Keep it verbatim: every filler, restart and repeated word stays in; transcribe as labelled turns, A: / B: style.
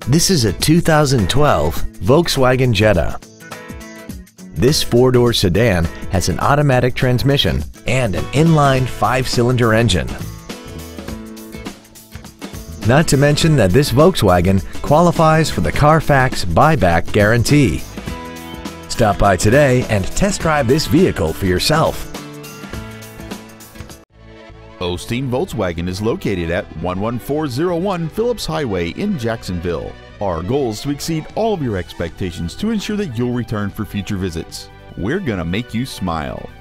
A: This is a two thousand twelve Volkswagen Jetta. This four-door sedan has an automatic transmission and an inline five-cylinder engine. Not to mention that this Volkswagen qualifies for the Carfax buyback guarantee. Stop by today and test drive this vehicle for yourself.
B: Osteen Volkswagen is located at one one four zero one Phillips Highway in Jacksonville. Our goal is to exceed all of your expectations to ensure that you'll return for future visits. We're gonna make you smile.